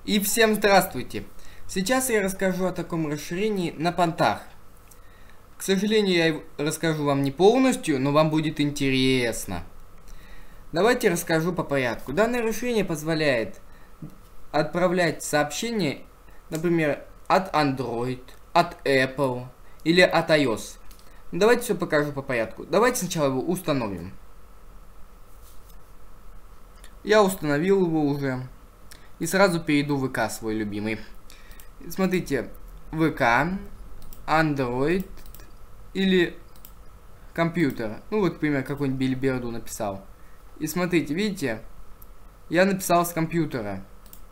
И всем здравствуйте! Сейчас я расскажу о таком расширении на понтах. К сожалению, я расскажу вам не полностью, но вам будет интересно. Давайте расскажу по порядку. Данное расширение позволяет отправлять сообщения, например, от Android, от Apple или от iOS. Давайте все покажу по порядку. Давайте сначала его установим. Я установил его уже. И сразу перейду в ВК свой любимый. Смотрите, ВК, Android или компьютер. Ну вот, например, какой-нибудь Билиберду написал. И смотрите, видите, я написал с компьютера.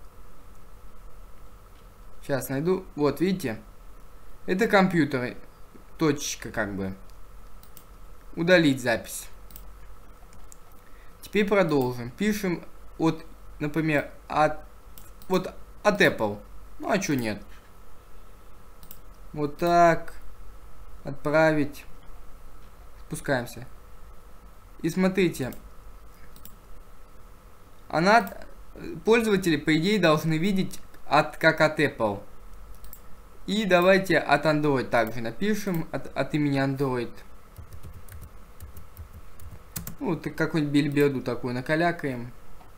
Сейчас найду. Вот, видите, это компьютер. Точечка как бы. Удалить запись. Теперь продолжим. Пишем от, например, от Apple. Ну а чё нет? Вот так. Отправить. Спускаемся. И смотрите. Пользователи, по идее, должны видеть как от Apple. И давайте от Android также напишем. От имени Android. Ну, вот какой-нибудь Билиберду такой накалякаем.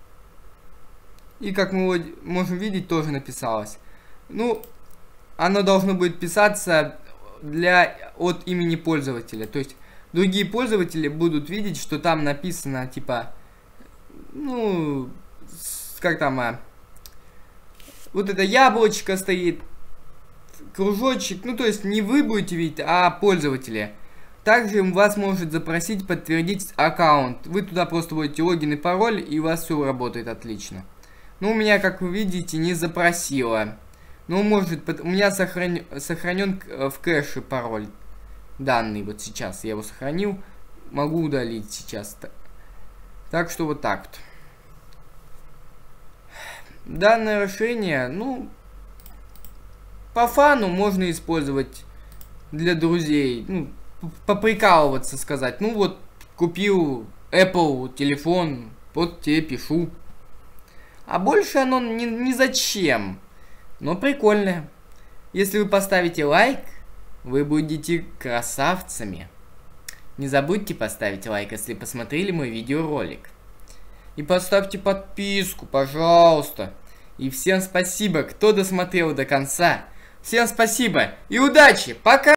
И как мы можем видеть, тоже написалось. Ну, оно должно будет писаться от имени пользователя. То есть, другие пользователи будут видеть, что там написано, типа, ну, как там, вот это яблочко стоит, кружочек. Ну, то есть, не вы будете видеть, а пользователи. Также вас может запросить подтвердить аккаунт. Вы туда просто вводите логин и пароль, и у вас все работает отлично. Ну, у меня, как вы видите, не запросило. Ну, может, у меня сохранен в кэше пароль. Данный вот сейчас. Я его сохранил. Могу удалить сейчас. Так что вот так вот. Данное расширение, ну, по фану можно использовать для друзей. Ну, поприкалываться, сказать. Ну, вот, купил Apple телефон, вот тебе пишу. А больше оно ни зачем. Но прикольное. Если вы поставите лайк, вы будете красавцами. Не забудьте поставить лайк, если посмотрели мой видеоролик. И поставьте подписку, пожалуйста. И всем спасибо, кто досмотрел до конца. Всем спасибо и удачи. Пока!